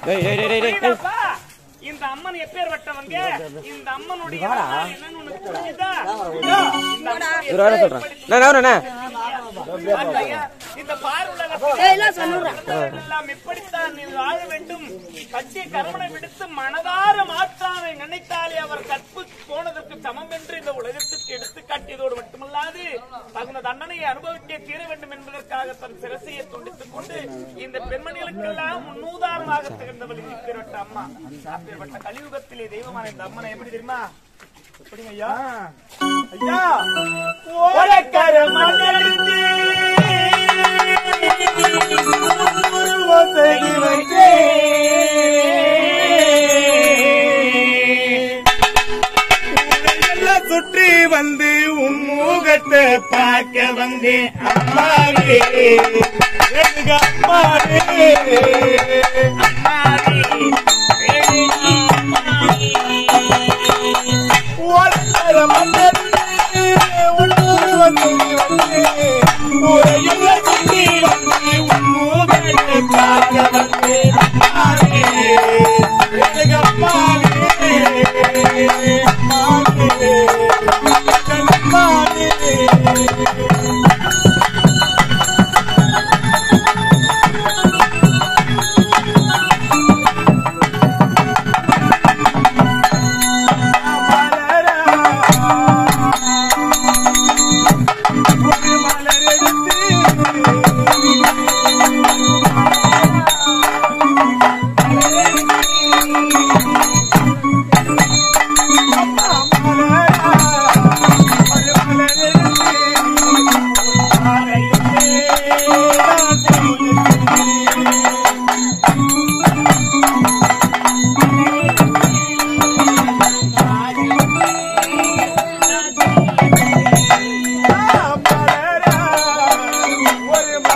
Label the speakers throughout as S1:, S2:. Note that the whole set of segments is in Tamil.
S1: இந்த அம்மன் எப்பேற்பட்டவங்க? இந்த அம்மனுடைய என்னன்னு உனக்கு புரியுதா? இந்த பார்வையெல்லாம் எப்படித்தான் நீ வாழ வேண்டும்? கட்சி கர்மனை விடுத்து மனதார மாற்றானை நினைத்தாலே அவர் கற்பு போனதற்கு சமம் என்று இந்த உலகத்துக்கு எடுத்து காட்டியதோடு மட்டுமல்லாது தகுந்த தண்டனையை அனுபவிக்க தீர வேண்டும் என்பதற்காக தன் சிரசையை துண்டித்துக் கொண்டு இந்த பெண்மணிகளுக்கெல்லாம் முன்னுதாரணமாக திகழ்ந்தவள் இப்பேற்பட்ட அம்மா. அப்பேற்பட்ட கலியுகத்திலே தெய்வமான இந்த அம்மனை எப்படி தெரியுமா? எப்படிங்க ஐயா? ஐயா ஓலக்கர மண்ணெடுத்து சுற்றி வந்து உன் முகத்தை பார்க்க வந்தேன் அம்மாவே, அம்மாவே, ஒரு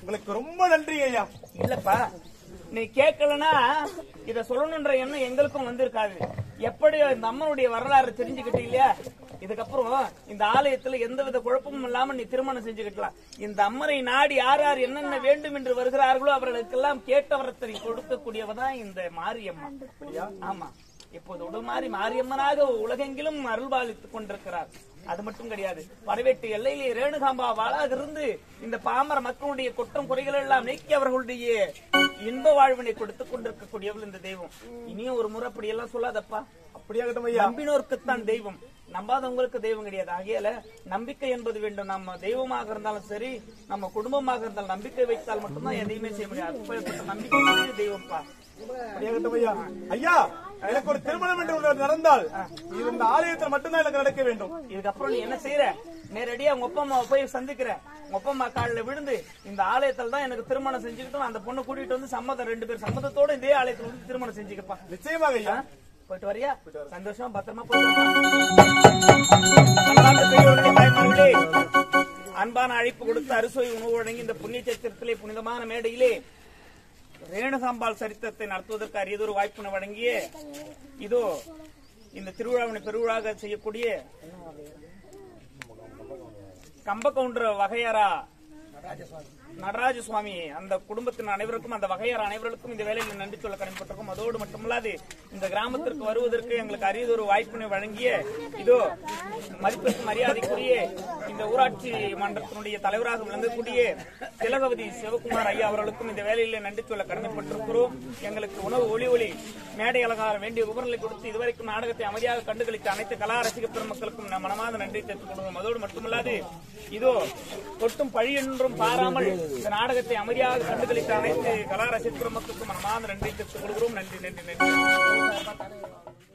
S2: உங்களுக்கு ரொம்ப நன்றி ஐயா.
S1: இல்லப்பா, நீ கேட்கலன்னா இத சொல்லணும்ன்ற எண்ணம் எங்களுக்கும் வந்திருக்காது. எப்படி இந்த அம்மனுடைய வரலாறு தெரிஞ்சுக்கிட்டு இல்லையா, இதுக்கப்புறம் இந்த ஆலயத்துல எந்தவித குழப்பமும் இல்லாம நீ திருமணம் செஞ்சுக்கிட்டலாம். இந்த அம்மனை நாடி யார் யார் என்னென்ன வேண்டும் என்று வருகிறார்களோ அவர்களுக்கெல்லாம் கேட்டவரத்தை கொடுக்கக்கூடியவதான் இந்த மாரியம்மா. ஆமா, இப்போது உடமாறி மாரியம்மனாக உலகெங்கிலும் அருள்பாலித்துக் கொண்டிருக்கிறார். அது மட்டும் கிடையாது, வரவேட்டு எல்லையிலே ரேணுகாம்பாவாளாக இருந்து இந்த பாமர மக்களுடைய குற்றம் குறைகள் எல்லாம் நீக்கி அவர்களுடைய இன்ப வாழ்வினை கொடுத்துக் கொண்டிருக்கக்கூடியவள் இந்த தெய்வம். இனியும் ஒரு முறை அப்படி எல்லாம் சொல்லாதப்பா.
S2: அப்படியாகட்டும் ஐயா.
S1: நம்பினோருக்குத்தான் தெய்வம், நம்பாதவங்களுக்கு தெய்வம் கிடையாது. ஆகையால நம்பிக்கை என்பது வேண்டும். நம்ம தெய்வமாக இருந்தாலும் சரி, நம்ம குடும்பமாக இருந்தாலும் நம்பிக்கை வைத்தால் மட்டும்தான் எதையுமே செய்ய முடியாது. நம்பிக்கை தெய்வம்ப்பா.
S2: ஐயா, எனக்கு ஒரு திருமணம் என்று நடந்தால் இந்த ஆலயத்தில் மட்டும்தான் எனக்கு நடக்க வேண்டும்.
S1: இதுக்கப்புறம் நீ என்ன செய்யற, நேரடியா உங்க அப்பா அம்மாவை போய் சந்திக்கிற, உங்க அப்பா அம்மா காலில் விழுந்து இந்த ஆலயத்தில் தான் எனக்கு திருமணம் செஞ்சுக்கிட்டோம், அந்த பொண்ணு கூட்டிட்டு வந்து சம்மதம், 2 பேர் சம்மதத்தோட இதே ஆலயத்தில் வந்து திருமணம் செஞ்சுக்கப்பா.
S2: நிச்சயமாக ஐயா.
S1: போயிட்டு வரியா? சந்தோஷமா பத்திரமா போயிட்டு. அன்பான அழைப்பு கொடுத்து அறுசுவை உணவு வழங்கி இந்த புண்ணிய சத்திரத்திலே புனிதமான மேடையிலே ரேணுகாம்பாள் சரித்திரத்தை நடத்துவதற்கு அரியதொரு வாய்ப்பினை வழங்கிய இதோ இந்த திருவிழாவினை பெருவிழாக செய்யக்கூடிய கம்பகவுண்டர் வகையரா நடராஜ சுவாமி அந்த குடும்பத்தின் அனைவருக்கும், அந்த வகையார் அனைவருக்கும் இந்த வேலையில் நன்றி சொல்ல கடமைப்பட்டிருக்கும். அதோடு மட்டுமல்லாது இந்த கிராமத்திற்கு வருவதற்கு எங்களுக்கு அரியதொரு வாய்ப்பினை வழங்கிய இதோ மதிப்பிற்கு மரியாதைக்குரிய இந்த ஊராட்சி மன்றத்தினுடைய தலைவராக விளங்கக்கூடிய திலகவதி சிவகுமார் ஐயா அவர்களுக்கும் இந்த வேலையில நன்றி சொல்ல கடமைப்பட்டிருக்கிறோம். எங்களுக்கு உணவு ஒளி மேடை அலங்காரம் வேண்டிய விவரங்களை கொடுத்து இதுவரைக்கும் நாடகத்தை அமைதியாக கண்டுகளித்த அனைத்து கலா ரசிக பெருமக்களுக்கும் மனமார்ந்த நன்றி தெரிவித்துக் கொள்வோம். அதோடு மட்டுமல்லாது இதோ தொட்டும் பழி என்றும் பாராமல் இந்த நாடகத்தை அமைதியாக கண்டுகளித்த அனைத்து கலா ரசிக பெருமக்களுக்கும் மனமார்ந்த நன்றி தெரிவித்துக் கொள்கிறோம். நன்றி நன்றி நன்றி.